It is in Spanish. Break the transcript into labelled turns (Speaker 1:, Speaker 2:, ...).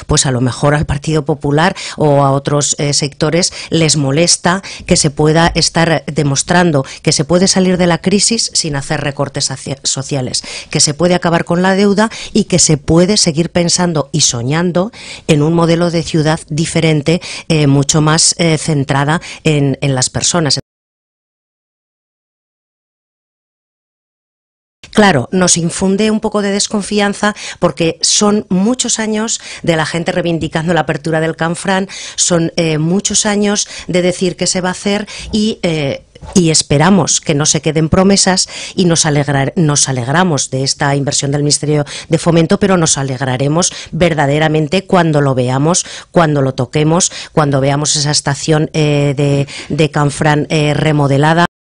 Speaker 1: pues a lo mejor al Partido Popular o a otros sectores les molesta que se pueda estar demostrando que se puede salir de la crisis sin hacer recortes sociales, que se puede acabar con la deuda y que se puede seguir pensando y soñando en un modelo de ciudad diferente, mucho más centrada en las personas. Claro, nos infunde un poco de desconfianza porque son muchos años de la gente reivindicando la apertura del Canfranc, son muchos años de decir que se va a hacer y esperamos que no se queden promesas y nos alegramos de esta inversión del Ministerio de Fomento, pero nos alegraremos verdaderamente cuando lo veamos, cuando lo toquemos, cuando veamos esa estación de Canfranc remodelada.